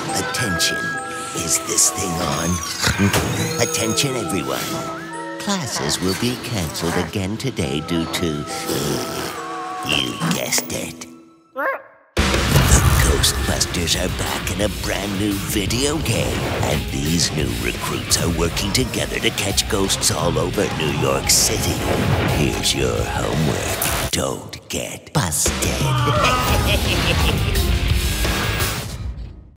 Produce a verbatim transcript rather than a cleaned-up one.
Attention. Is this thing on? Attention, everyone. Classes will be canceled again today due to... Uh, you guessed it. The Ghostbusters are back in a brand new video game. And these new recruits are working together to catch ghosts all over New York City. Here's your homework. Don't get busted.